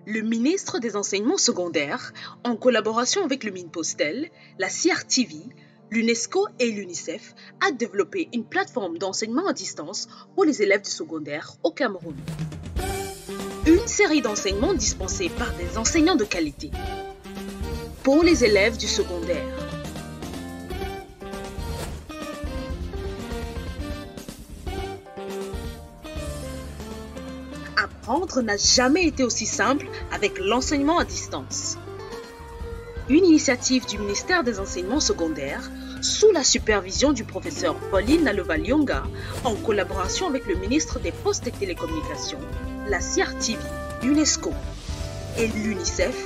Le ministre des Enseignements secondaires, en collaboration avec le Minpostel, la CRTV, l'UNESCO et l'UNICEF, a développé une plateforme d'enseignement à distance pour les élèves du secondaire au Cameroun. Une série d'enseignements dispensés par des enseignants de qualité pour les élèves du secondaire. Apprendre n'a jamais été aussi simple avec l'enseignement à distance. Une initiative du ministère des Enseignements secondaires sous la supervision du professeur Pauline Nalovalionga en collaboration avec le ministre des Postes et Télécommunications, la CRTV, l'UNESCO et l'UNICEF.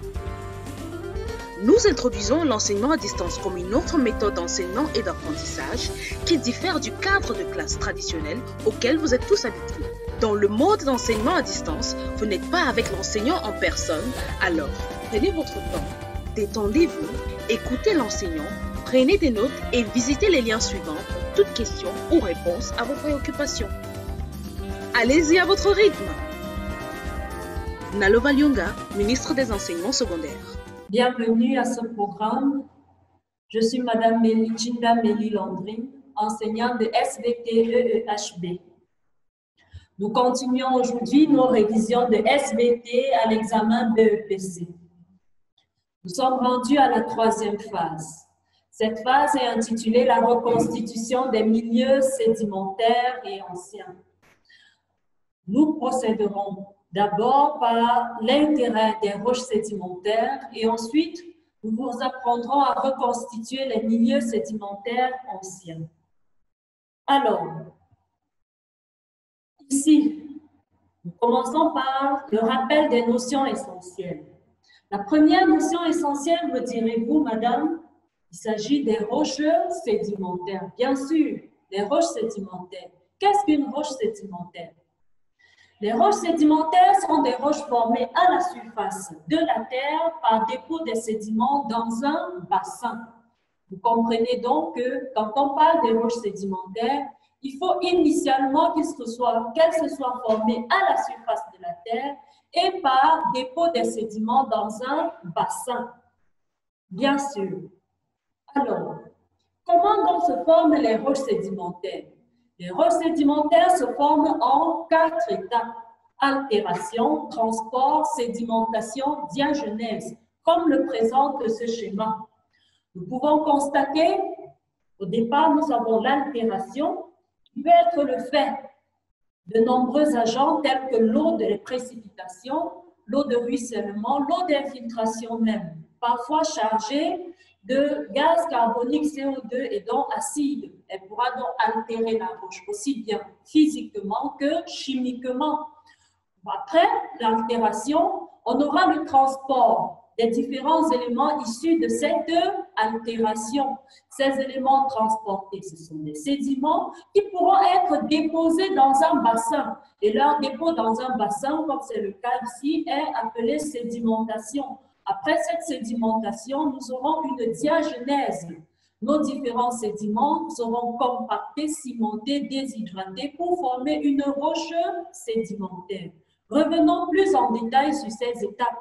Nous introduisons l'enseignement à distance comme une autre méthode d'enseignement et d'apprentissage qui diffère du cadre de classe traditionnel auquel vous êtes tous habitués. Dans le mode d'enseignement à distance, vous n'êtes pas avec l'enseignant en personne, alors prenez votre temps, détendez-vous, écoutez l'enseignant, prenez des notes et visitez les liens suivants pour toute question ou réponse à vos préoccupations. Allez-y à votre rythme. Nalovalionga, ministre des Enseignements secondaires. Bienvenue à ce programme. Je suis Madame Melichinda Meli-Landry, enseignante de SVT-EEHB. Nous continuons aujourd'hui nos révisions de SVT à l'examen BEPC. Nous sommes rendus à la troisième phase. Cette phase est intitulée la reconstitution des milieux sédimentaires et anciens. Nous procéderons d'abord par l'intérêt des roches sédimentaires et ensuite nous vous apprendrons à reconstituer les milieux sédimentaires anciens. Alors, ici, nous commençons par le rappel des notions essentielles. La première notion essentielle, me direz-vous, madame, il s'agit des roches sédimentaires. Bien sûr, les roches sédimentaires. Qu'est-ce qu'une roche sédimentaire? Les roches sédimentaires sont des roches formées à la surface de la terre par dépôt des sédiments dans un bassin. Vous comprenez donc que quand on parle des roches sédimentaires, il faut initialement qu'elles se soient formées à la surface de la terre et par dépôt des sédiments dans un bassin. Bien sûr. Alors, comment donc se forment les roches sédimentaires? Les roches sédimentaires se forment en 4 étapes: altération, transport, sédimentation, diagenèse, comme le présente ce schéma. Nous pouvons constater, au départ, nous avons l'altération, qui peut être le fait de nombreux agents tels que l'eau de précipitation, l'eau de ruissellement, l'eau d'infiltration même, parfois chargée de gaz carbonique CO2 et donc acide. Elle pourra donc altérer la roche aussi bien physiquement que chimiquement. Après l'altération, on aura le transport des différents éléments issus de cette altération. Ces éléments transportés, ce sont des sédiments qui pourront être déposés dans un bassin. Et leur dépôt dans un bassin, comme c'est le cas ici, est appelé sédimentation. Après cette sédimentation, nous aurons une diagenèse. Nos différents sédiments seront compactés, cimentés, déshydratés pour former une roche sédimentaire. Revenons plus en détail sur ces étapes.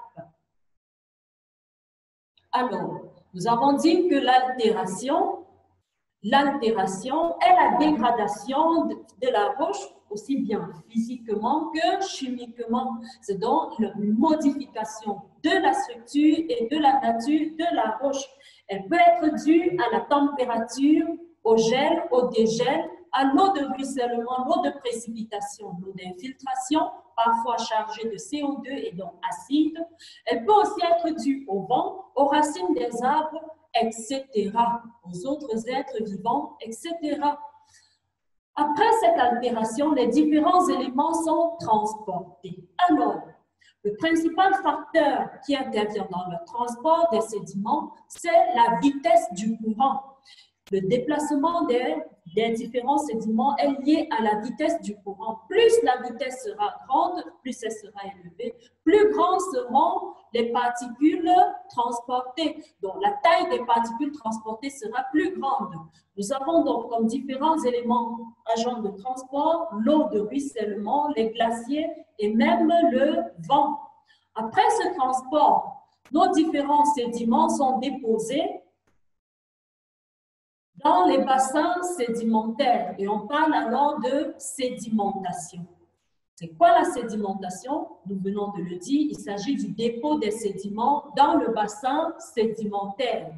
Alors, nous avons dit que l'altération est la dégradation de la roche, aussi bien physiquement que chimiquement. C'est donc une modification de la structure et de la nature de la roche. Elle peut être due à la température, au gel, au dégel, à l'eau de ruissellement, l'eau de précipitation, l'eau d'infiltration, parfois chargée de CO2 et donc acide. Elle peut aussi être due au vent, aux racines des arbres, etc., aux autres êtres vivants, etc. Après cette altération, les différents éléments sont transportés. Alors, le principal facteur qui intervient dans le transport des sédiments, c'est la vitesse du courant. Le déplacement des différents sédiments est lié à la vitesse du courant. Plus la vitesse sera grande, plus elle sera élevée, plus grandes seront les particules transportées. Donc, la taille des particules transportées sera plus grande. Nous avons donc comme différents éléments agents de transport l'eau de ruissellement, les glaciers et même le vent. Après ce transport, nos différents sédiments sont déposés dans les bassins sédimentaires et on parle alors de sédimentation. C'est quoi la sédimentation? Nous venons de le dire, il s'agit du dépôt des sédiments dans le bassin sédimentaire.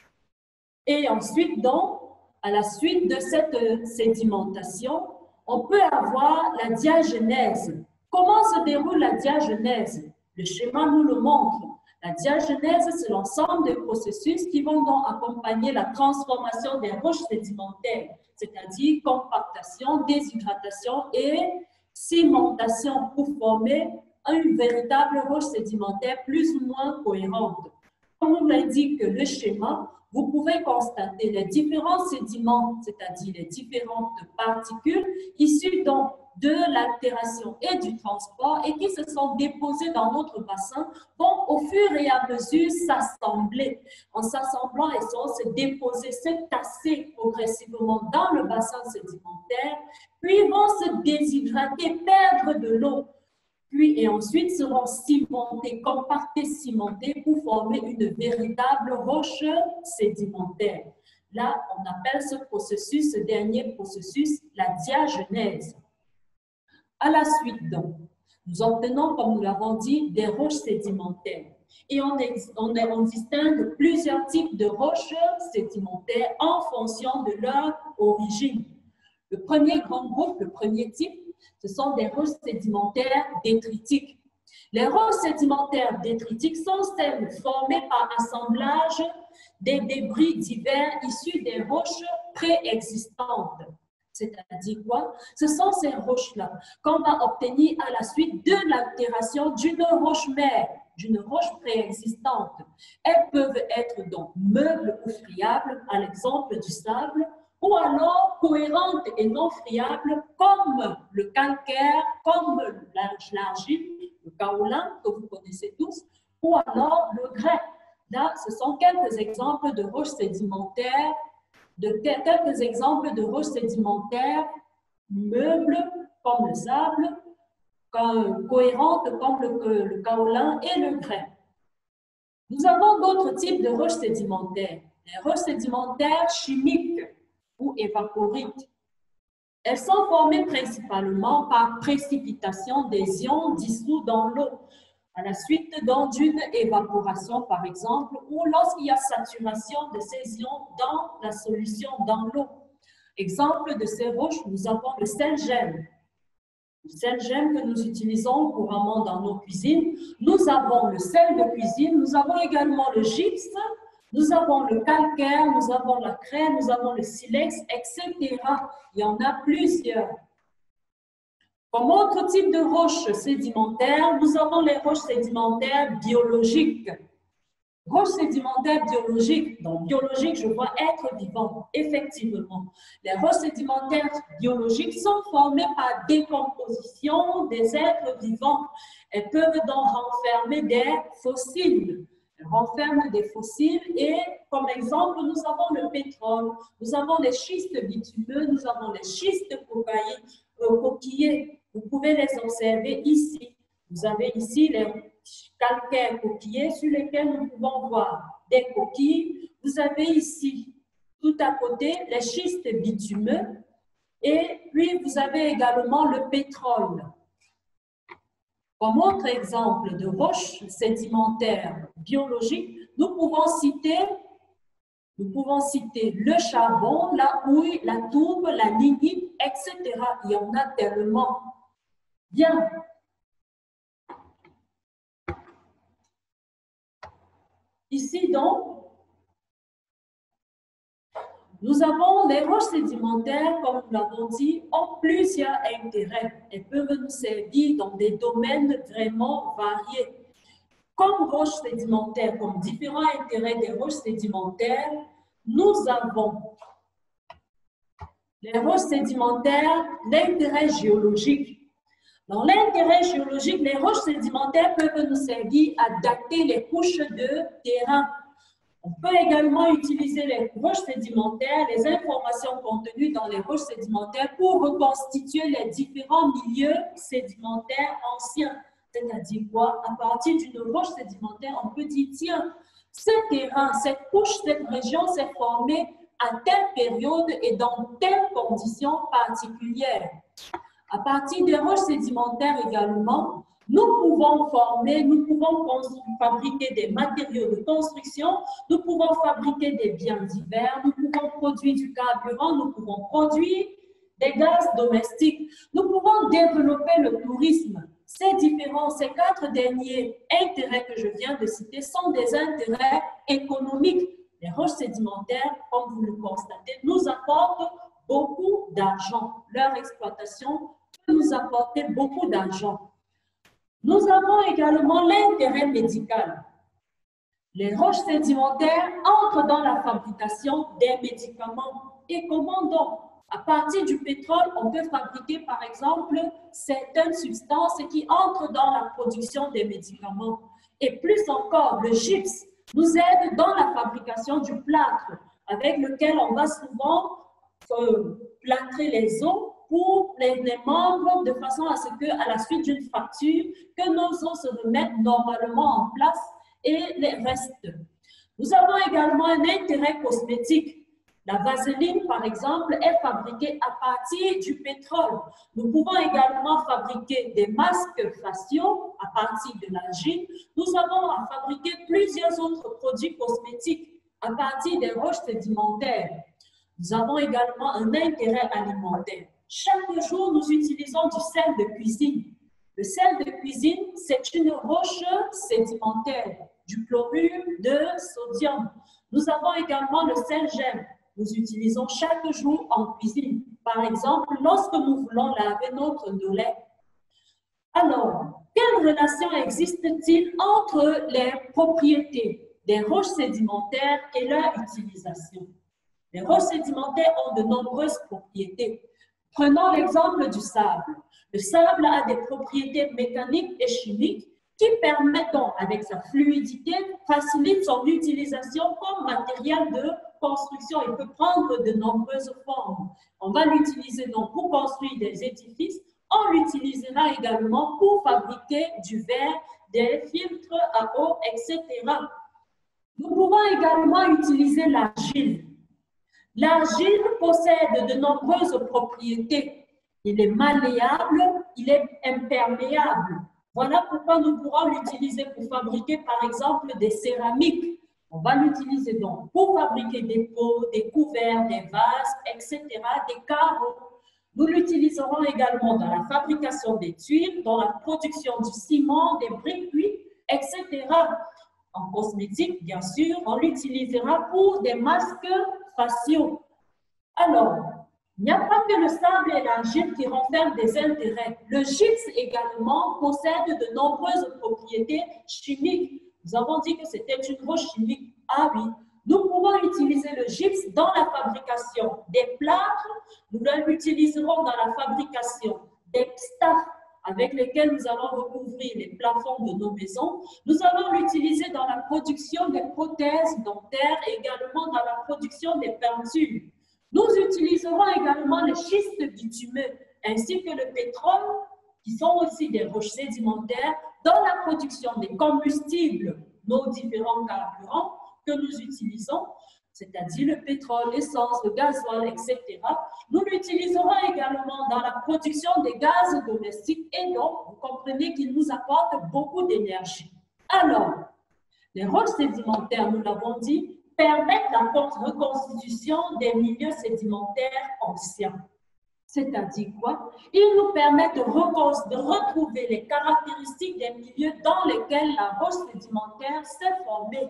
Et ensuite, donc, à la suite de cette sédimentation, on peut avoir la diagenèse. Comment se déroule la diagenèse? Le schéma nous le montre. La diagenèse, c'est l'ensemble des processus qui vont donc accompagner la transformation des roches sédimentaires, c'est-à-dire compactation, déshydratation et cimentation pour former une véritable roche sédimentaire plus ou moins cohérente. Comme nous l'indique le schéma, vous pouvez constater les différents sédiments, c'est-à-dire les différentes particules issues donc de l'altération et du transport et qui se sont déposées dans notre bassin vont au fur et à mesure s'assembler. En s'assemblant, elles vont se déposer, se tasser progressivement dans le bassin sédimentaire, puis vont se déshydrater, perdre de l'eau, puis et ensuite seront cimentés, compactés, cimentés pour former une véritable roche sédimentaire. Là, on appelle ce processus, ce dernier processus, la diagenèse. À la suite, donc, nous obtenons, comme nous l'avons dit, des roches sédimentaires. Et on distingue plusieurs types de roches sédimentaires en fonction de leur origine. Le premier grand groupe, le premier type, ce sont des roches sédimentaires détritiques. Les roches sédimentaires détritiques sont celles formées par assemblage des débris divers issus des roches préexistantes. C'est-à-dire quoi? Ce sont ces roches-là qu'on va obtenir à la suite de l'altération d'une roche-mère, d'une roche préexistante. Elles peuvent être donc meubles ou friables, à l'exemple du sable, ou alors cohérentes et non friables, comme le calcaire, comme l'argile, le kaolin que vous connaissez tous, ou alors le grès. Là, ce sont quelques exemples de roches sédimentaires, meubles comme le sable, cohérentes comme le kaolin et le grès. Nous avons d'autres types de roches sédimentaires. Les roches sédimentaires chimiques ou évaporites. Elles sont formées principalement par précipitation des ions dissous dans l'eau, à la suite d'une évaporation par exemple, ou lorsqu'il y a saturation de ces ions dans la solution, dans l'eau. Exemple de ces roches, nous avons le sel-gemme. Le sel-gemme que nous utilisons couramment dans nos cuisines. Nous avons le sel de cuisine, nous avons également le gypse, nous avons le calcaire, nous avons la craie, nous avons le silex, etc. Il y en a plusieurs. Comme autre type de roches sédimentaires, nous avons les roches sédimentaires biologiques. Roches sédimentaires biologiques, donc biologiques, je vois être vivant, effectivement. Les roches sédimentaires biologiques sont formées par décomposition des êtres vivants. Elles peuvent donc renfermer des fossiles. Elles renferment des fossiles et, comme exemple, nous avons le pétrole, nous avons les schistes bitumeux, nous avons les schistes coquillés. Vous pouvez les observer ici. Vous avez ici les calcaires coquillés sur lesquels nous pouvons voir des coquilles. Vous avez ici, tout à côté, les schistes bitumeux. Et puis, vous avez également le pétrole. Comme autre exemple de roches sédimentaires biologiques, nous pouvons citer le charbon, la houille, la tourbe, la lignite, etc. Il y en a tellement. Bien. Ici, donc, nous avons les roches sédimentaires, comme nous l'avons dit, ont plusieurs intérêts. Elles peuvent nous servir dans des domaines vraiment variés. Comme roches sédimentaires, comme différents intérêts des roches sédimentaires, nous avons les roches sédimentaires, l'intérêt géologique. Dans l'intérêt géologique, les roches sédimentaires peuvent nous servir à dater les couches de terrain. On peut également utiliser les roches sédimentaires, les informations contenues dans les roches sédimentaires pour reconstituer les différents milieux sédimentaires anciens. C'est-à-dire quoi? À partir d'une roche sédimentaire, on peut dire, tiens, ce terrain, cette couche, cette région s'est formée à telle période et dans telles conditions particulières. À partir des roches sédimentaires également, nous pouvons former, nous pouvons fabriquer des matériaux de construction, nous pouvons fabriquer des biens divers, nous pouvons produire du carburant, nous pouvons produire des gaz domestiques, nous pouvons développer le tourisme. Ces différents, ces quatre derniers intérêts que je viens de citer sont des intérêts économiques. Les roches sédimentaires, comme vous le constatez, nous apportent beaucoup d'argent. Leur exploitation peut nous apporter beaucoup d'argent. Nous avons également l'intérêt médical. Les roches sédimentaires entrent dans la fabrication des médicaments. Et comment donc? À partir du pétrole, on peut fabriquer, par exemple, certaines substances qui entrent dans la production des médicaments. Et plus encore, le gypse nous aide dans la fabrication du plâtre, avec lequel on va souvent plâtrer les os pour les membres, de façon à ce qu'à la suite d'une fracture, que nos os se remettent normalement en place et les restent. Nous avons également un intérêt cosmétique. La vaseline, par exemple, est fabriquée à partir du pétrole. Nous pouvons également fabriquer des masques faciaux à partir de l'argile. Nous avons à fabriquer plusieurs autres produits cosmétiques à partir des roches sédimentaires. Nous avons également un intérêt alimentaire. Chaque jour, nous utilisons du sel de cuisine. Le sel de cuisine, c'est une roche sédimentaire, du chlorure de sodium. Nous avons également le sel gemme. Nous utilisons chaque jour en cuisine. Par exemple, lorsque nous voulons laver notre lait. Alors, quelle relation existe-t-il entre les propriétés des roches sédimentaires et leur utilisation? Les roches sédimentaires ont de nombreuses propriétés. Prenons l'exemple du sable. Le sable a des propriétés mécaniques et chimiques qui permettent, avec sa fluidité, facilite son utilisation comme matériel de construction. Il peut prendre de nombreuses formes. On va l'utiliser donc pour construire des édifices. On l'utilisera également pour fabriquer du verre, des filtres à eau, etc. Nous pouvons également utiliser l'argile. L'argile possède de nombreuses propriétés. Il est malléable, il est imperméable. Voilà pourquoi nous pourrons l'utiliser pour fabriquer, par exemple, des céramiques. On va l'utiliser donc pour fabriquer des pots, des couverts, des vases, etc., des carreaux. Nous l'utiliserons également dans la fabrication des tuiles, dans la production du ciment, des briques cuites, etc. En cosmétique, bien sûr, on l'utilisera pour des masques faciaux. Alors, il n'y a pas que le sable et l'argile qui renferment des intérêts. Le gypse également possède de nombreuses propriétés chimiques. Nous avons dit que c'était une roche chimique. Ah oui, nous pouvons utiliser le gypse dans la fabrication des plâtres. Nous l'utiliserons dans la fabrication des stafs avec lesquels nous allons recouvrir les plafonds de nos maisons. Nous allons l'utiliser dans la production des prothèses dentaires et également dans la production des peintures. Nous utiliserons également les schistes bitumeux ainsi que le pétrole, qui sont aussi des roches sédimentaires, dans la production des combustibles, nos différents carburants que nous utilisons, c'est-à-dire le pétrole, l'essence, le gasoil, etc. Nous l'utiliserons également dans la production des gaz domestiques et donc, vous comprenez qu'ils nous apportent beaucoup d'énergie. Alors, les roches sédimentaires, nous l'avons dit, permettent la reconstitution des milieux sédimentaires anciens. C'est-à-dire quoi? Ils nous permettent de retrouver les caractéristiques des milieux dans lesquels la roche sédimentaire s'est formée.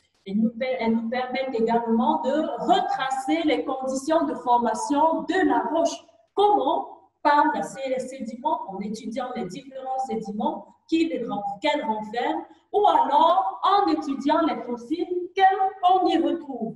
Elles nous permettent également de retracer les conditions de formation de la roche. Comment? Par les sédiments, en étudiant les différents sédiments qu'elle renferme, ou alors en étudiant les fossiles qu'on y retrouve.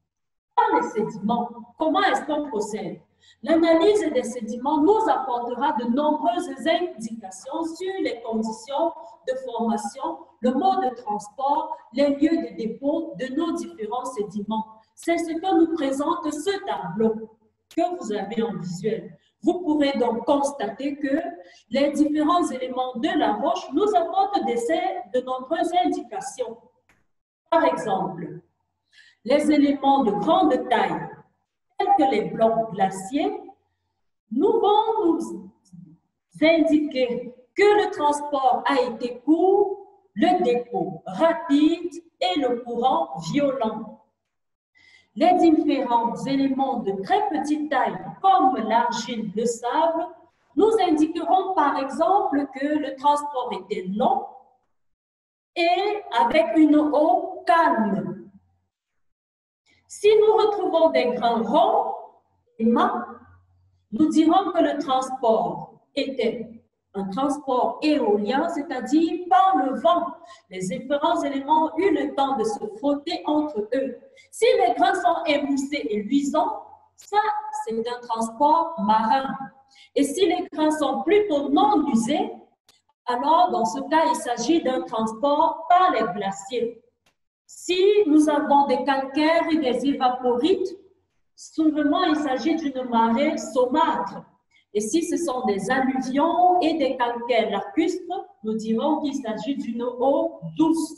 Dans les sédiments, comment est-ce qu'on procède? L'analyse des sédiments nous apportera de nombreuses indications sur les conditions de formation, le mode de transport, les lieux de dépôt de nos différents sédiments. C'est ce que nous présente ce tableau que vous avez en visuel. Vous pourrez donc constater que les différents éléments de la roche nous apportent de nombreuses indications. Par exemple, les éléments de grande taille, tels que les blocs glaciers, vont nous indiquer que le transport a été court, le dépôt rapide et le courant violent. Les différents éléments de très petite taille, comme l'argile, le sable, nous indiqueront par exemple que le transport était long et avec une eau calme. Si nous retrouvons des grains ronds et mat, nous dirons que le transport était un transport éolien, c'est-à-dire par le vent. Les différents éléments ont eu le temps de se frotter entre eux. Si les grains sont émoussés et luisants, ça, c'est un transport marin. Et si les grains sont plutôt non usés, alors dans ce cas, il s'agit d'un transport par les glaciers. Si nous avons des calcaires et des évaporites, souvent il s'agit d'une marée saumâtre. Et si ce sont des alluvions et des calcaires lacustres, nous dirons qu'il s'agit d'une eau douce.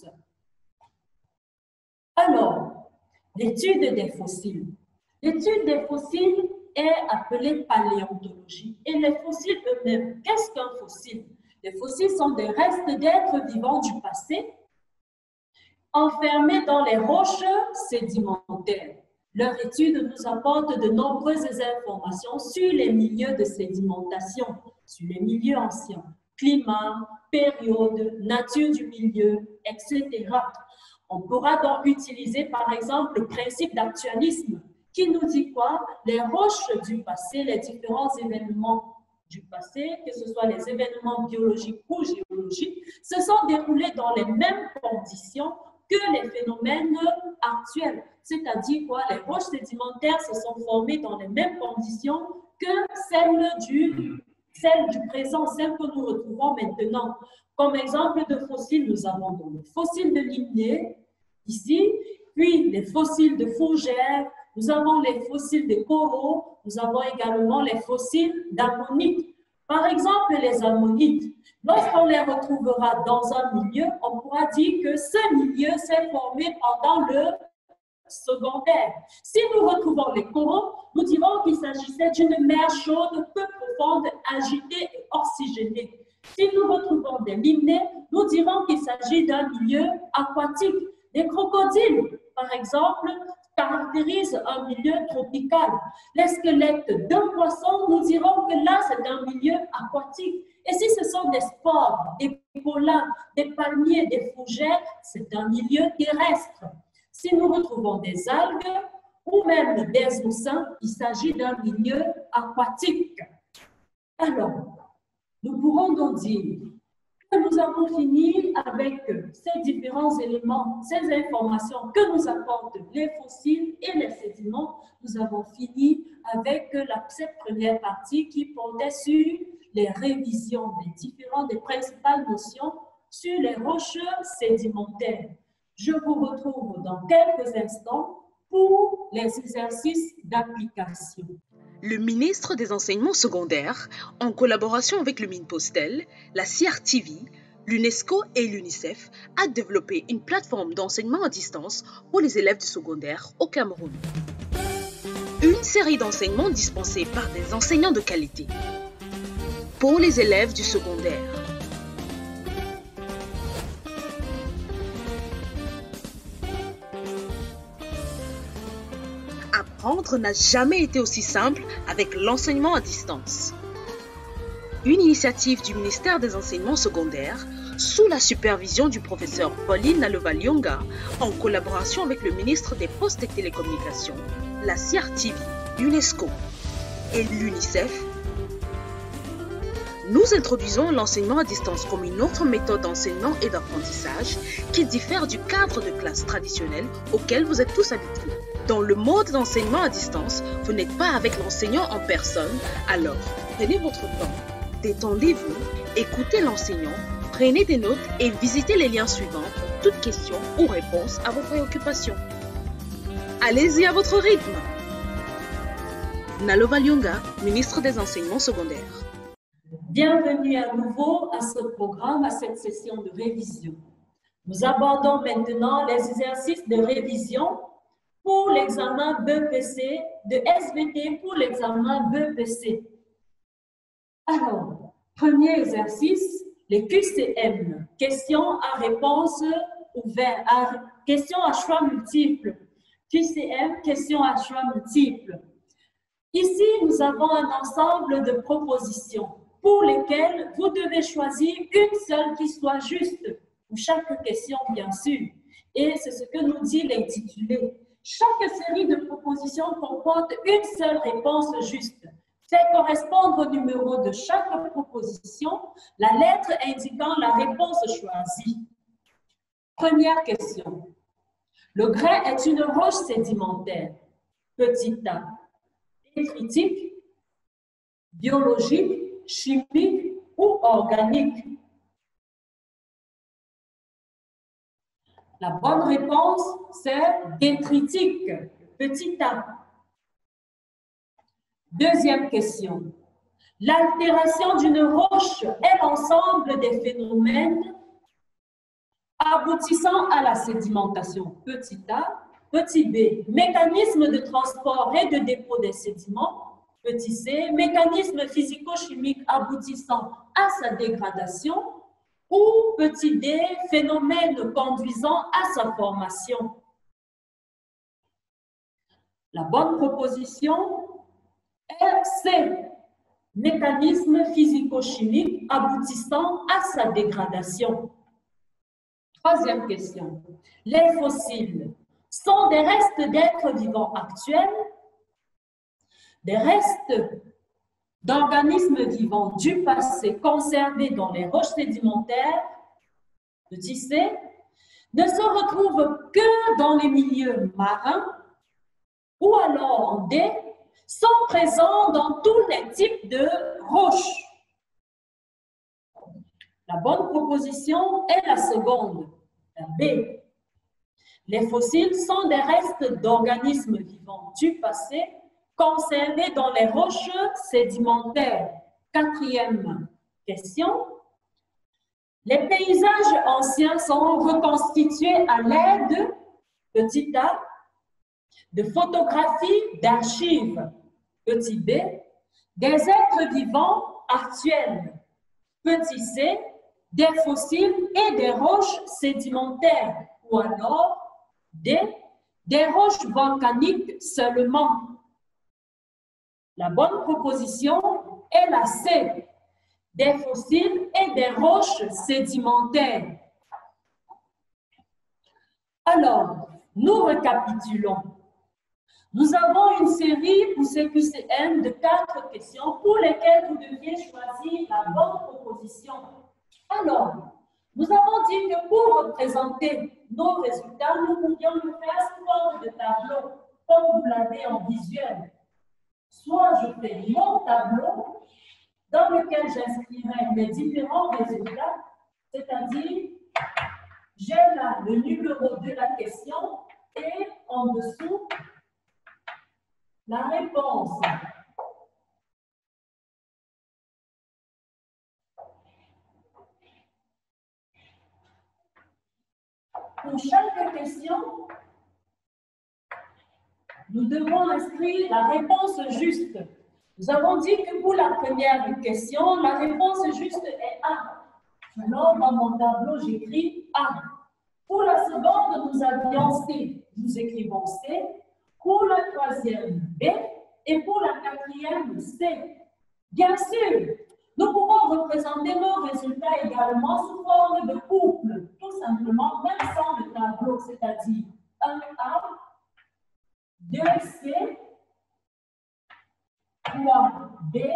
Alors, l'étude des fossiles. L'étude des fossiles est appelée paléontologie. Et les fossiles eux-mêmes, qu'est-ce qu'un fossile? Les fossiles sont des restes d'êtres vivants du passé, enfermés dans les roches sédimentaires. Leur étude nous apporte de nombreuses informations sur les milieux de sédimentation, sur les milieux anciens, climat, période, nature du milieu, etc. On pourra donc utiliser par exemple le principe d'actualisme qui nous dit quoi? Les roches du passé, les différents événements du passé, que ce soit les événements biologiques ou géologiques, se sont déroulés dans les mêmes conditions que les phénomènes actuels. C'est-à-dire quoi? Les roches sédimentaires se sont formées dans les mêmes conditions que celles du présent, celles que nous retrouvons maintenant. Comme exemple de fossiles, nous avons donc le fossile de Limné, ici, puis les fossiles de fougères, nous avons les fossiles de coraux, nous avons également les fossiles d'ammonites. Par exemple, les ammonites, lorsqu'on les retrouvera dans un milieu, on pourra dire que ce milieu s'est formé pendant le secondaire. Si nous retrouvons les coraux, nous dirons qu'il s'agissait d'une mer chaude, peu profonde, agitée et oxygénée. Si nous retrouvons des limnés, nous dirons qu'il s'agit d'un milieu aquatique. Les crocodiles, par exemple, caractérisent un milieu tropical. Les squelettes d'un poisson, nous dirons que là, c'est un milieu aquatique. Et si ce sont des spores, des pollins, des palmiers, des fougères, c'est un milieu terrestre. Si nous retrouvons des algues ou même des oussins, il s'agit d'un milieu aquatique. Alors, nous pourrons donc dire que nous avons fini avec ces différents éléments, ces informations que nous apportent les fossiles et les sédiments. Nous avons fini avec cette première partie qui portait sur les révisions des principales notions sur les roches sédimentaires. Je vous retrouve dans quelques instants pour les exercices d'application. Le ministre des Enseignements secondaires, en collaboration avec le Minpostel, la CRTV, l'UNESCO et l'UNICEF, a développé une plateforme d'enseignement à distance pour les élèves du secondaire au Cameroun. Une série d'enseignements dispensés par des enseignants de qualité. Pour les élèves du secondaire. Apprendre n'a jamais été aussi simple avec l'enseignement à distance. Une initiative du ministère des Enseignements secondaires sous la supervision du professeur Pauline Nalova-Lyonga en collaboration avec le ministre des Postes et Télécommunications, la CRTV, l'UNESCO et l'UNICEF. Nous introduisons l'enseignement à distance comme une autre méthode d'enseignement et d'apprentissage qui diffère du cadre de classe traditionnel auquel vous êtes tous habitués. Dans le mode d'enseignement à distance, vous n'êtes pas avec l'enseignant en personne, alors prenez votre temps, détendez-vous, écoutez l'enseignant, prenez des notes et visitez les liens suivants pour toute question ou réponse à vos préoccupations. Allez-y à votre rythme! Nalova Lyonga, ministre des Enseignements secondaires. Bienvenue à nouveau à ce programme, à cette session de révision. Nous abordons maintenant les exercices de révision pour l'examen BEPC, de SVT pour l'examen BEPC. Alors, premier exercice, les QCM, questions à réponse ouverte, questions à choix multiples. QCM, questions à choix multiples. Ici, nous avons un ensemble de propositions pour lesquelles vous devez choisir une seule qui soit juste, pour chaque question, bien sûr. Et c'est ce que nous dit l'intitulé. Chaque série de propositions comporte une seule réponse juste. Fait correspondre au numéro de chaque proposition, la lettre indiquant la réponse choisie. Première question. Le grès est une roche sédimentaire. Petit a. Détritique, biologique, chimique ou organique? La bonne réponse, c'est détritique, petit a. Deuxième question. L'altération d'une roche est l'ensemble des phénomènes aboutissant à la sédimentation, petit a. Petit b, mécanisme de transport et de dépôt des sédiments. Petit c, mécanisme physico-chimique aboutissant à sa dégradation. Ou petit d, phénomène conduisant à sa formation. La bonne proposition est C, mécanisme physico-chimique aboutissant à sa dégradation. Troisième question. Les fossiles sont des restes d'êtres vivants actuels, des restes d'organismes vivants du passé conservés dans les roches sédimentaires, petit c, ne se retrouvent que dans les milieux marins, ou alors en D, sont présents dans tous les types de roches. La bonne proposition est la seconde, la B. Les fossiles sont des restes d'organismes vivants du passé conservés dans les roches sédimentaires. Quatrième question. Les paysages anciens sont reconstitués à l'aide, petit a, de photographies d'archives, petit b, des êtres vivants actuels, petit c, des fossiles et des roches sédimentaires, ou alors D, des roches volcaniques seulement. La bonne proposition est la C, des fossiles et des roches sédimentaires. Alors, nous récapitulons. Nous avons une série pour ces QCM de 4 questions pour lesquelles vous deviez choisir la bonne proposition. Alors, nous avons dit que pour représenter nos résultats, nous pouvions le faire sous forme de tableau, comme vous l'avez en visuel. Soit je fais mon tableau dans lequel j'inscrirai mes différents résultats, c'est-à-dire j'ai là le numéro de la question et en dessous la réponse. Pour chaque question, nous devons inscrire la réponse juste. Nous avons dit que pour la première question, la réponse juste est A. Alors, dans mon tableau, j'écris A. Pour la seconde, nous avions C. Nous écrivons C. Pour la troisième, B. Et pour la quatrième, C. Bien sûr, nous pouvons représenter nos résultats également sous forme de couple, tout simplement, même sans le tableau, c'est-à-dire 1A, 2C, 3B,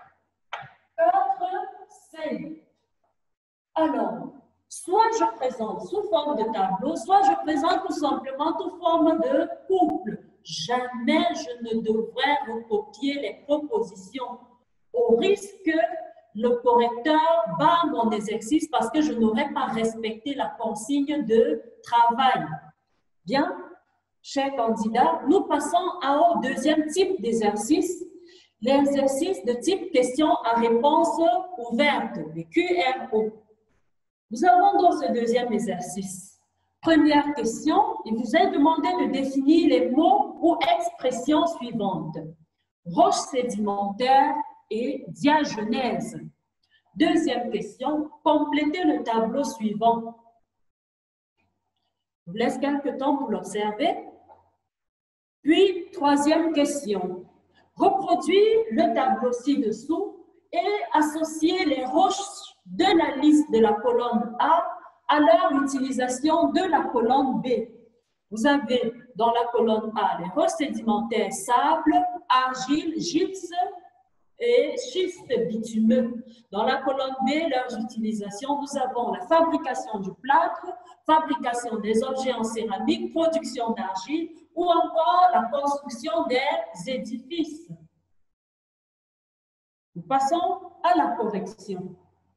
4C. Alors, soit je présente sous forme de tableau, soit je présente tout simplement sous forme de couple. Jamais je ne devrais recopier les propositions au risque que le correcteur bat mon exercice parce que je n'aurais pas respecté la consigne de travail. Bien, chers candidats, nous passons au deuxième type d'exercice, l'exercice de type question à réponse ouverte, le QRO. Nous avons dans ce deuxième exercice, première question, il vous est demandé de définir les mots ou expressions suivantes. Roche sédimentaire et diagenèse. Deuxième question, complétez le tableau suivant. Je vous laisse quelques temps pour l'observer. Puis, troisième question, reproduire le tableau ci-dessous et associer les roches de la liste de la colonne A à leur utilisation de la colonne B. Vous avez dans la colonne A les roches sédimentaires, sable, argile, gypse et schiste bitumeux. Dans la colonne B, leurs utilisations, nous avons la fabrication du plâtre, fabrication des objets en céramique, production d'argile ou encore la construction des édifices. Nous passons à la correction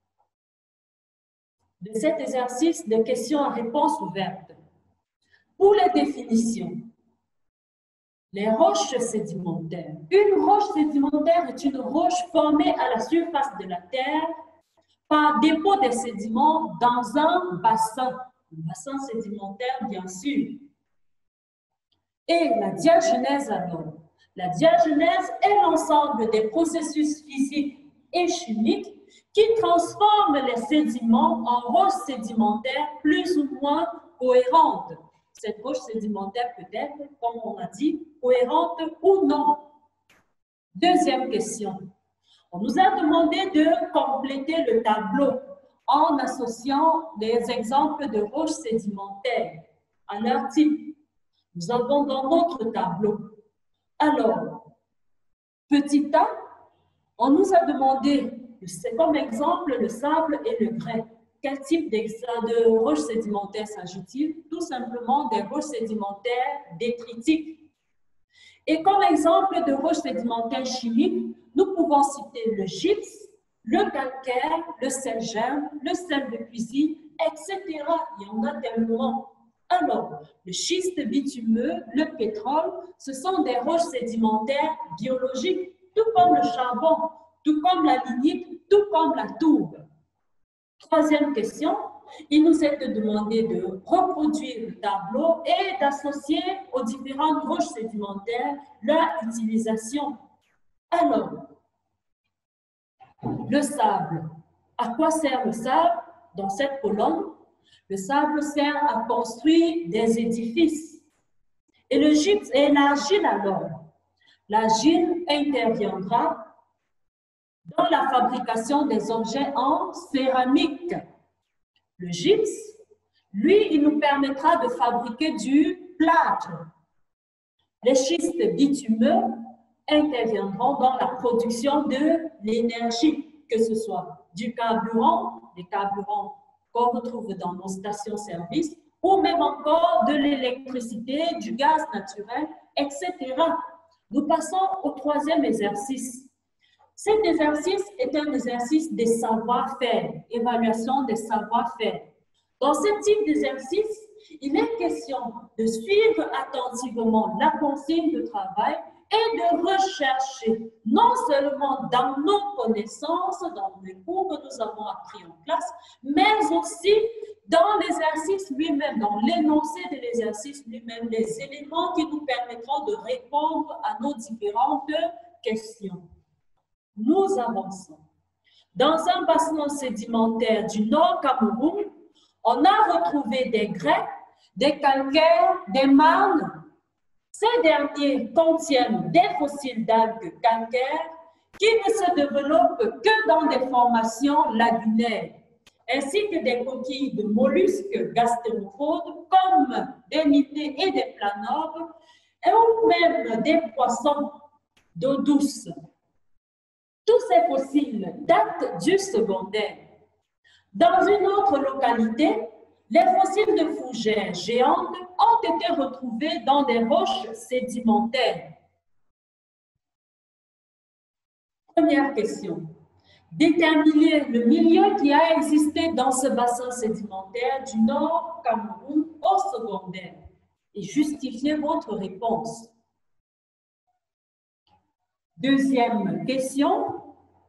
de cet exercice de questions à réponse ouverte. Pour les définitions, les roches sédimentaires. Une roche sédimentaire est une roche formée à la surface de la Terre par dépôt des sédiments dans un bassin sédimentaire bien sûr. Et la diagenèse alors? La diagenèse est l'ensemble des processus physiques et chimiques qui transforment les sédiments en roches sédimentaires plus ou moins cohérentes. Cette roche sédimentaire peut être, comme on a dit, cohérente ou non. Deuxième question. On nous a demandé de compléter le tableau en associant des exemples de roches sédimentaires à leur type. Nous avons dans notre tableau. Alors, petit a, on nous a demandé, comme exemple, le sable et le grès. Quel type de roches sédimentaires s'agit-il? Tout simplement des roches sédimentaires détritiques. Et comme exemple de roches sédimentaires chimiques, nous pouvons citer le gypse, le calcaire, le sel germe, le sel de cuisine, etc. Il y en a tellement. Alors, le schiste bitumeux, le pétrole, ce sont des roches sédimentaires biologiques, tout comme le charbon, tout comme la lignite, tout comme la tourbe. Troisième question, il nous est demandé de reproduire le tableau et d'associer aux différentes roches sédimentaires leur utilisation. Alors, le sable. À quoi sert le sable dans cette colonne? Le sable sert à construire des édifices. Et le gypse et l'argile alors? L'argile interviendra dans la fabrication des objets en céramique. Le gypse, lui, il nous permettra de fabriquer du plâtre. Les schistes bitumeux interviendront dans la production de l'énergie, que ce soit du carburant, des carburants qu'on retrouve dans nos stations-service, ou même encore de l'électricité, du gaz naturel, etc. Nous passons au troisième exercice. Cet exercice est un exercice des savoir-faire, évaluation des savoir-faire. Dans ce type d'exercice, il est question de suivre attentivement la consigne de travail et de rechercher, non seulement dans nos connaissances, dans les cours que nous avons appris en classe, mais aussi dans l'exercice lui-même, dans l'énoncé de l'exercice lui-même, les éléments qui nous permettront de répondre à nos différentes questions. Nous avançons. Dans un bassin sédimentaire du Nord Cameroun, on a retrouvé des grès, des calcaires, des marnes. Ces derniers contiennent des fossiles d'algues calcaires qui ne se développent que dans des formations lagunaires, ainsi que des coquilles de mollusques gastéropodes comme des nidés et des planobes, ou même des poissons d'eau douce. Tous ces fossiles datent du secondaire. Dans une autre localité, les fossiles de fougères géantes ont été retrouvés dans des roches sédimentaires. Première question. Déterminer le milieu qui a existé dans ce bassin sédimentaire du Nord Cameroun au secondaire. et justifiez votre réponse. Deuxième question.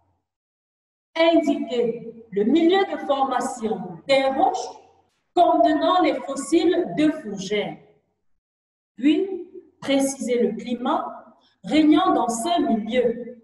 Indiquez le milieu de formation des roches contenant les fossiles de fougères. Puis, précisez le climat régnant dans ce milieu.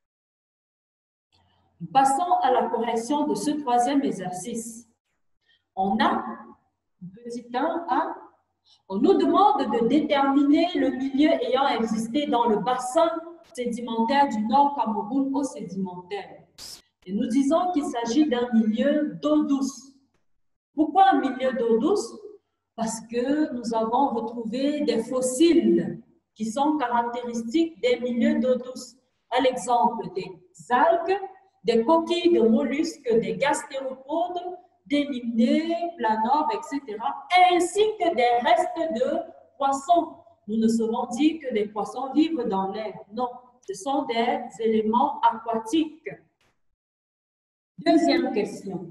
Nous passons à la correction de ce troisième exercice. On a, petit 1A, on nous demande de déterminer le milieu ayant existé dans le bassin sédimentaire du Nord Cameroun au sédimentaire. Et nous disons qu'il s'agit d'un milieu d'eau douce. Pourquoi un milieu d'eau douce? Parce que nous avons retrouvé des fossiles qui sont caractéristiques des milieux d'eau douce. À l'exemple des algues, des coquilles de mollusques, des gastéropodes, des limnés, planores, etc., ainsi que des restes de poissons. Nous ne saurons dire que les poissons vivent dans l'air. Non, ce sont des éléments aquatiques. Deuxième question.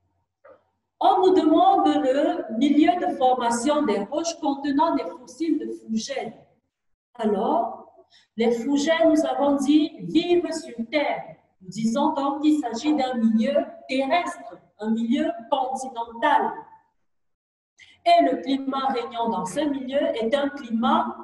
On nous demande le milieu de formation des roches contenant des fossiles de fougères. Alors, les fougères, nous avons dit, vivent sur Terre. Nous disons donc qu'il s'agit d'un milieu terrestre, un milieu continental. Et le climat régnant dans ce milieu est un climat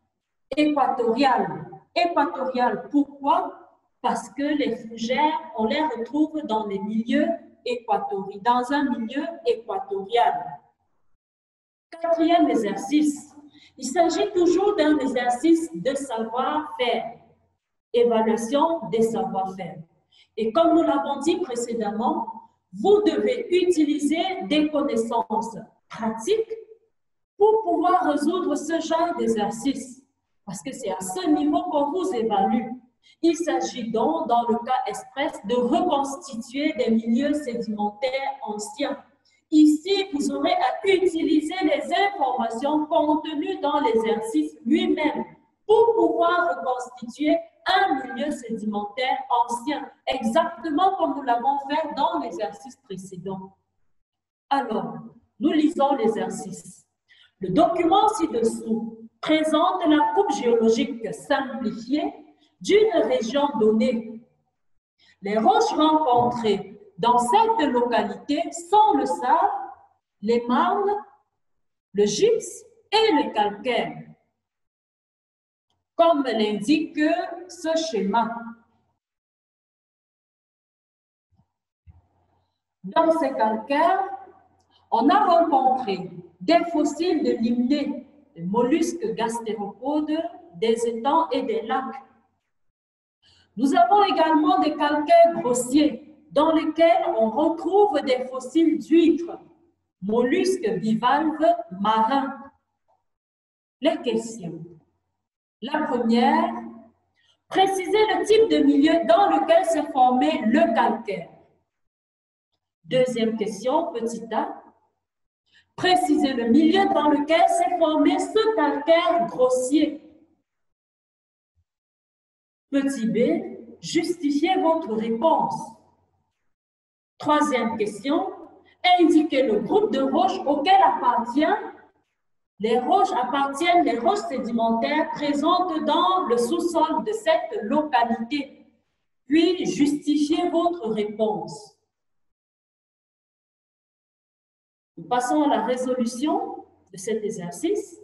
équatorial. Équatorial, pourquoi? Parce que les fougères, on les retrouve dans les milieux équatoriaux, dans un milieu équatorial. Quatrième exercice. Il s'agit toujours d'un exercice de savoir-faire, évaluation des savoir-faire. Et comme nous l'avons dit précédemment, vous devez utiliser des connaissances pratiques pour pouvoir résoudre ce genre d'exercice. Parce que c'est à ce niveau qu'on vous évalue. Il s'agit donc, dans le cas express, de reconstituer des milieux sédimentaires anciens. Ici, vous aurez à utiliser les informations contenues dans l'exercice lui-même pour pouvoir reconstituer un milieu sédimentaire ancien, exactement comme nous l'avons fait dans l'exercice précédent. Alors, nous lisons l'exercice. Le document ci-dessous présente la coupe géologique simplifiée d'une région donnée. Les roches rencontrées dans cette localité sont le sable, les marnes, le gypse et le calcaire, comme l'indique ce schéma. Dans ces calcaires, on a rencontré des fossiles de limnés, des mollusques gastéropodes, des étangs et des lacs. Nous avons également des calcaires grossiers dans lesquels on retrouve des fossiles d'huîtres, mollusques bivalves marins. Les questions. La première, précisez le type de milieu dans lequel s'est formé le calcaire. Deuxième question, petit a, précisez le milieu dans lequel s'est formé ce calcaire grossier. Petit b, justifiez votre réponse. Troisième question, indiquez le groupe de roches auquel les roches sédimentaires présentes dans le sous-sol de cette localité. Puis, justifiez votre réponse. Nous passons à la résolution de cet exercice.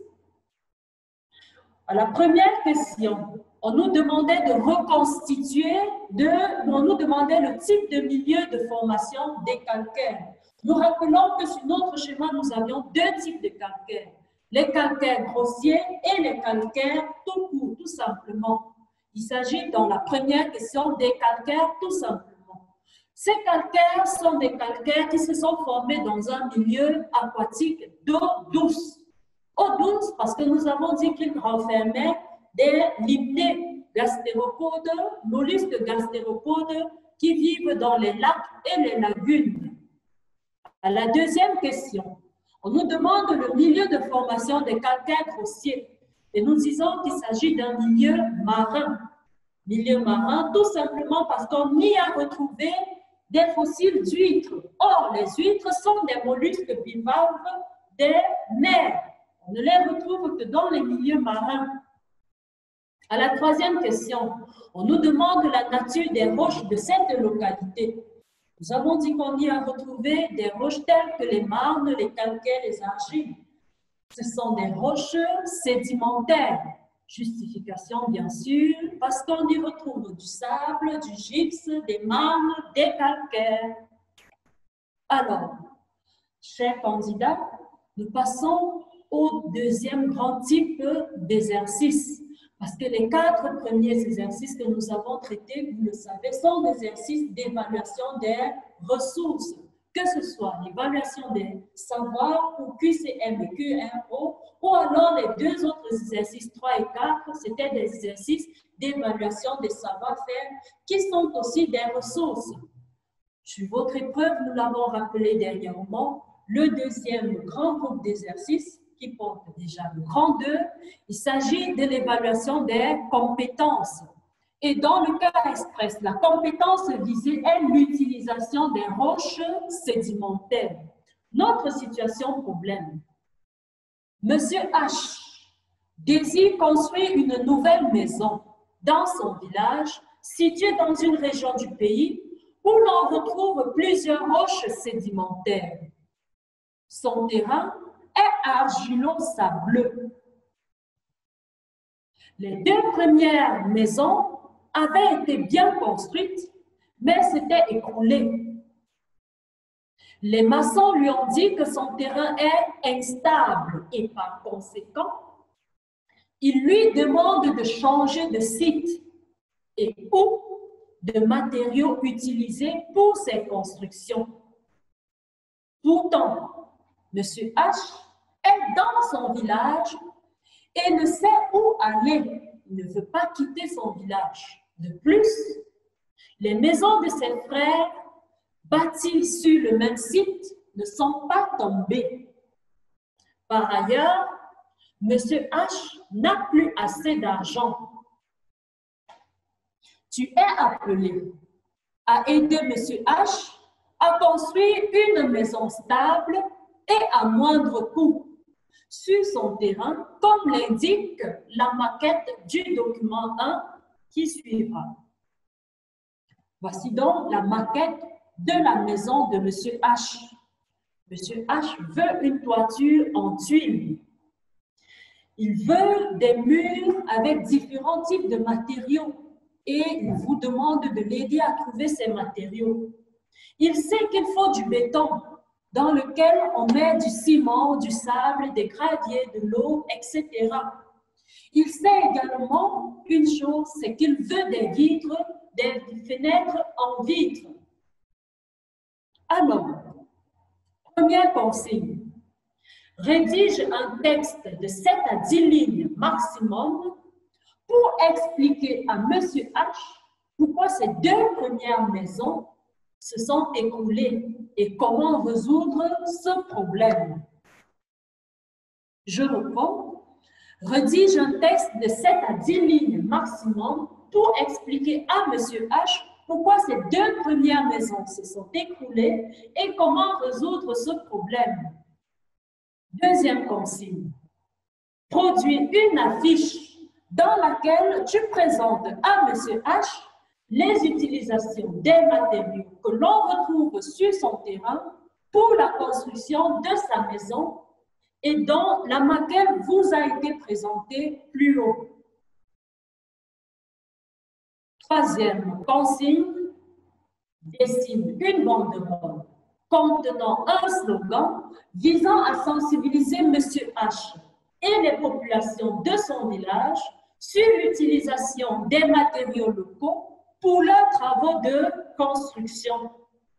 À la première question, on nous demandait de reconstituer, on nous demandait le type de milieu de formation des calcaires. Nous rappelons que sur notre schéma, nous avions deux types de calcaires. Les calcaires grossiers et les calcaires tout court, tout simplement. Il s'agit dans la première question des calcaires tout simplement. Ces calcaires sont des calcaires qui se sont formés dans un milieu aquatique d'eau douce. Eau douce parce que nous avons dit qu'ils renfermaient des limnés gastéropodes, mollusques gastéropodes qui vivent dans les lacs et les lagunes. À la deuxième question, on nous demande le milieu de formation des calcaires grossiers et nous disons qu'il s'agit d'un milieu marin. Milieu marin tout simplement parce qu'on y a retrouvé des fossiles d'huîtres. Or, les huîtres sont des mollusques bivalves des mers. On ne les retrouve que dans les milieux marins. À la troisième question, on nous demande la nature des roches de cette localité. Nous avons dit qu'on y a retrouvé des roches telles que les marnes, les calcaires, les argiles. Ce sont des roches sédimentaires. Justification, bien sûr, parce qu'on y retrouve du sable, du gypse, des marnes, des calcaires. Alors, chers candidats, nous passons au deuxième grand type d'exercice. Parce que les 4 premiers exercices que nous avons traités, vous le savez, sont des exercices d'évaluation des ressources, que ce soit l'évaluation des savoirs ou QCM et QRO, ou alors les 2 autres exercices 3 et 4, c'était des exercices d'évaluation des savoir-faire qui sont aussi des ressources. Sur votre épreuve, nous l'avons rappelé dernièrement, le deuxième grand groupe d'exercices qui porte déjà le grand 2, il s'agit de l'évaluation des compétences. Et dans le cas express, la compétence visée est l'utilisation des roches sédimentaires. Notre situation problème. Monsieur H désire construire une nouvelle maison dans son village, situé dans une région du pays où l'on retrouve plusieurs roches sédimentaires. Son terrain est argilo-sableux. Les 2 premières maisons avaient été bien construites, mais s'étaient écroulées. Les maçons lui ont dit que son terrain est instable et par conséquent, ils lui demandent de changer de site et ou de matériaux utilisés pour ces constructions. Pourtant, M. H est dans son village et ne sait où aller. Il ne veut pas quitter son village. De plus, les maisons de ses frères bâties sur le même site ne sont pas tombées. Par ailleurs, M. H n'a plus assez d'argent. Tu es appelé à aider M. H à construire une maison stable et à moindre coût sur son terrain, comme l'indique la maquette du document 1 qui suivra. Voici donc la maquette de la maison de M. H. M. H veut une toiture en tuiles. Il veut des murs avec différents types de matériaux et il vous demande de l'aider à trouver ces matériaux. Il sait qu'il faut du béton dans lequel on met du ciment, du sable, des graviers, de l'eau, etc. Il sait également une chose, c'est qu'il veut des vitres, des fenêtres en vitre. Alors, première consigne, rédige un texte de 7 à 10 lignes maximum pour expliquer à M. H pourquoi ces 2 premières maisons se sont écroulées et comment résoudre ce problème. Je reprends. Rédige un texte de 7 à 10 lignes maximum pour expliquer à M. H pourquoi ces 2 premières maisons se sont écroulées et comment résoudre ce problème. Deuxième consigne. Produis une affiche dans laquelle tu présentes à M. H les utilisations des matériaux que l'on retrouve sur son terrain pour la construction de sa maison et dont la maquette vous a été présentée plus haut. Troisième consigne, dessine une banderole contenant un slogan visant à sensibiliser M. H et les populations de son village sur l'utilisation des matériaux locaux pour leurs travaux de construction.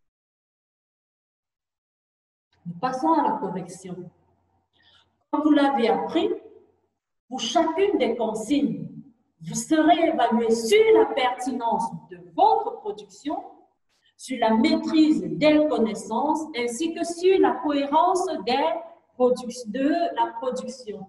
Nous passons à la correction. Comme vous l'avez appris, pour chacune des consignes, vous serez évalué sur la pertinence de votre production, sur la maîtrise des connaissances, ainsi que sur la cohérence de la production.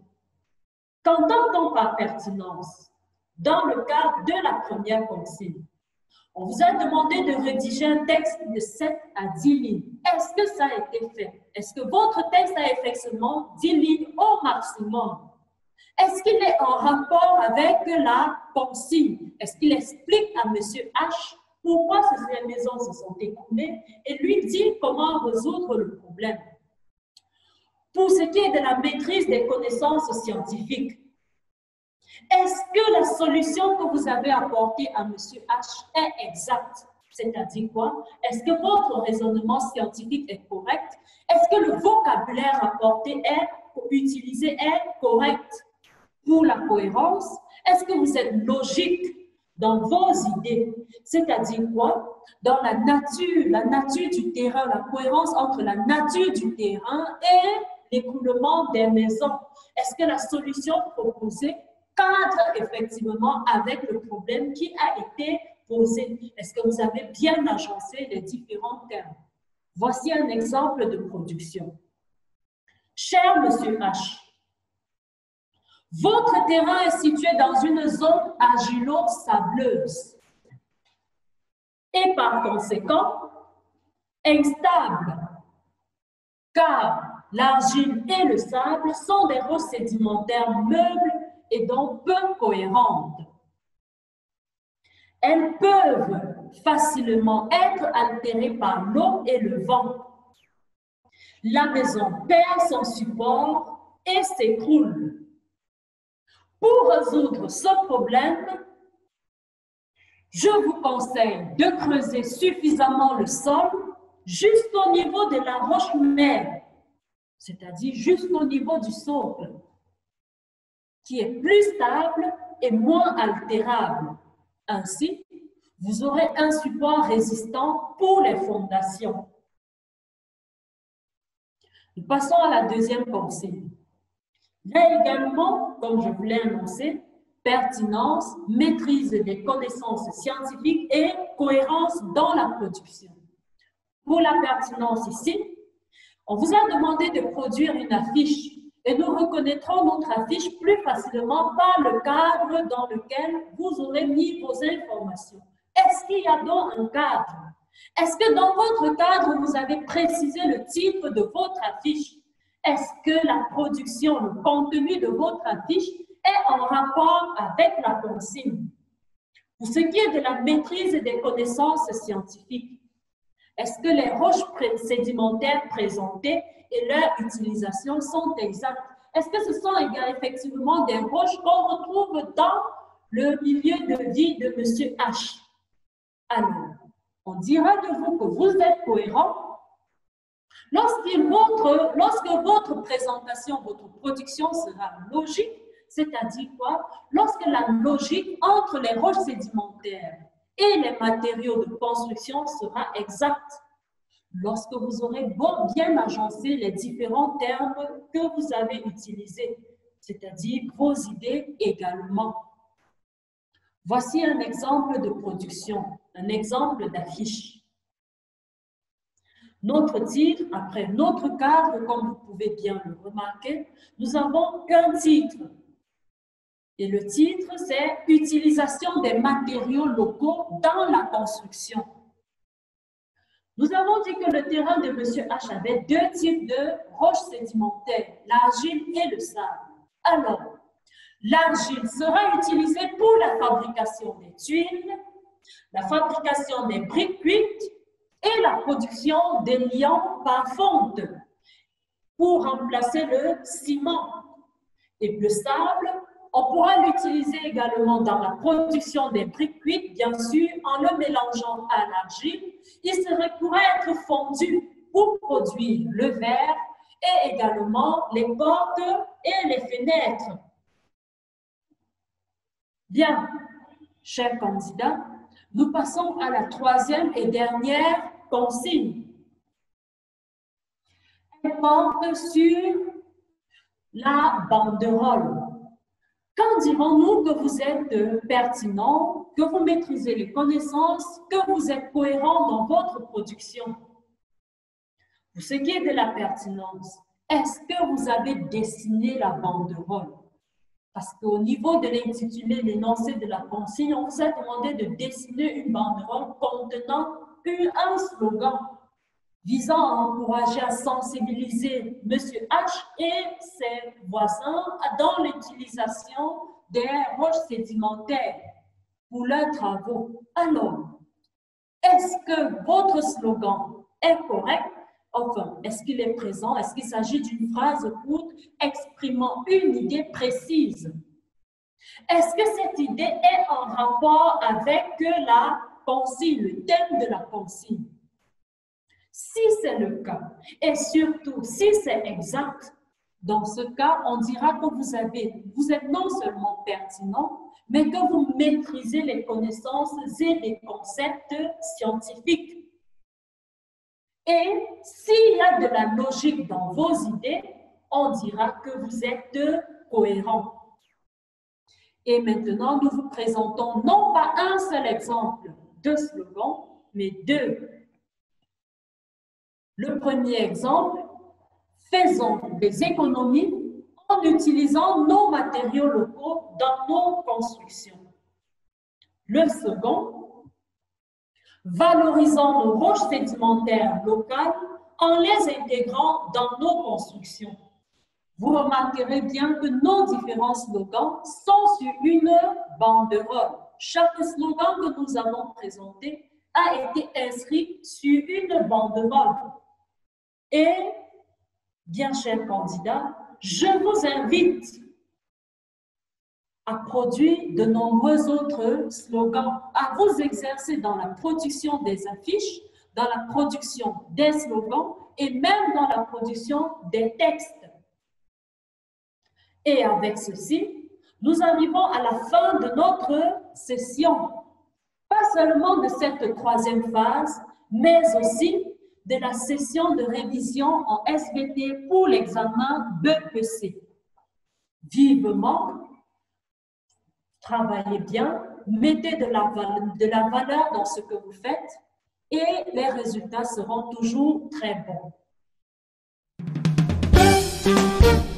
Qu'entend-on par pertinence? Dans le cadre de la première consigne, On vous a demandé de rédiger un texte de 7 à 10 lignes. Est-ce que ça a été fait? Est-ce que votre texte a effectivement 10 lignes au maximum? Est-ce qu'il est en rapport avec la consigne? Est-ce qu'il explique à M. H pourquoi ces maisons se sont écoulées et lui dit comment résoudre le problème? Pour ce qui est de la maîtrise des connaissances scientifiques, est-ce que la solution que vous avez apportée à M. H est exacte? C'est-à-dire quoi? Est-ce que votre raisonnement scientifique est correct? Est-ce que le vocabulaire apporté utilisé est correct? Pour la cohérence, est-ce que vous êtes logique dans vos idées? C'est-à-dire quoi? Dans la nature du terrain, la cohérence entre la nature du terrain et l'écoulement des maisons. Est-ce que la solution proposée cadre effectivement avec le problème qui a été posé? Est-ce que vous avez bien agencé les différents termes? Voici un exemple de production. Cher Monsieur H, votre terrain est situé dans une zone argilo-sableuse et par conséquent instable, car l'argile et le sable sont des roches sédimentaires meubles et donc peu cohérentes. Elles peuvent facilement être altérées par l'eau et le vent. La maison perd son support et s'écroule. Pour résoudre ce problème, je vous conseille de creuser suffisamment le sol jusqu'au niveau de la roche-mère, c'est-à-dire jusqu'au niveau du socle, qui est plus stable et moins altérable. Ainsi, vous aurez un support résistant pour les fondations. Nous passons à la deuxième consigne. Il y a également, comme je vous l'ai annoncé, pertinence, maîtrise des connaissances scientifiques et cohérence dans la production. Pour la pertinence ici, on vous a demandé de produire une affiche et nous reconnaîtrons notre affiche plus facilement par le cadre dans lequel vous aurez mis vos informations. Est-ce qu'il y a donc un cadre? Est-ce que dans votre cadre, vous avez précisé le titre de votre affiche? Est-ce que la production, le contenu de votre affiche est en rapport avec la consigne? Pour ce qui est de la maîtrise des connaissances scientifiques, est-ce que les roches sédimentaires présentées et leur utilisation sont exactes? Est-ce que ce sont effectivement des roches qu'on retrouve dans le milieu de vie de M. H? Alors, on dira de vous que vous êtes cohérent lorsque votre présentation, votre production sera logique, c'est-à-dire quoi? Lorsque la logique entre les roches sédimentaires et les matériaux de construction sera exacte. Lorsque vous aurez bien agencé les différents termes que vous avez utilisés, c'est-à-dire vos idées également. Voici un exemple de production, un exemple d'affiche. Notre titre, après notre cadre, comme vous pouvez bien le remarquer, nous avons qu'un titre. Et le titre, c'est « Utilisation des matériaux locaux dans la construction ». Nous avons dit que le terrain de M. H avait deux types de roches sédimentaires, l'argile et le sable. Alors, l'argile sera utilisée pour la fabrication des tuiles, la fabrication des briques cuites et la production des liants par fonte pour remplacer le ciment. Et le sable, on pourra l'utiliser également dans la production des briques cuites, bien sûr, en le mélangeant à l'argile. Il pourrait être fondu pour produire le verre et également les portes et les fenêtres. Bien, chers candidats, nous passons à la troisième et dernière consigne. Elle porte sur la banderole. Quand dirons-nous que vous êtes pertinent, que vous maîtrisez les connaissances, que vous êtes cohérent dans votre production? Pour ce qui est de la pertinence, est-ce que vous avez dessiné la banderole? Parce qu'au niveau de l'intitulé, l'énoncé de la consigne, on vous a demandé de dessiner une banderole contenant un slogan visant à encourager, à sensibiliser M. H et ses voisins dans l'utilisation des roches sédimentaires pour leurs travaux. Alors, est-ce que votre slogan est correct? Enfin, est-ce qu'il est présent? Est-ce qu'il s'agit d'une phrase courte exprimant une idée précise? Est-ce que cette idée est en rapport avec la consigne, le thème de la consigne? Si c'est le cas, et surtout si c'est exact, dans ce cas, on dira que vous êtes non seulement pertinent, mais que vous maîtrisez les connaissances et les concepts scientifiques. Et s'il y a de la logique dans vos idées, on dira que vous êtes cohérent. Et maintenant, nous vous présentons non pas un seul exemple de slogan, mais deux. Le premier exemple, faisons des économies en utilisant nos matériaux locaux dans nos constructions. Le second, valorisons nos roches sédimentaires locales en les intégrant dans nos constructions. Vous remarquerez bien que nos différents slogans sont sur une banderole. Chaque slogan que nous avons présenté a été inscrit sur une banderole. Et, bien chers candidats, je vous invite à produire de nombreux autres slogans, à vous exercer dans la production des affiches, dans la production des slogans et même dans la production des textes. Et avec ceci, nous arrivons à la fin de notre session, pas seulement de cette troisième phase, mais aussi de la session de révision en SVT pour l'examen BEC. Vivement, travaillez bien, mettez de la valeur dans ce que vous faites et les résultats seront toujours très bons.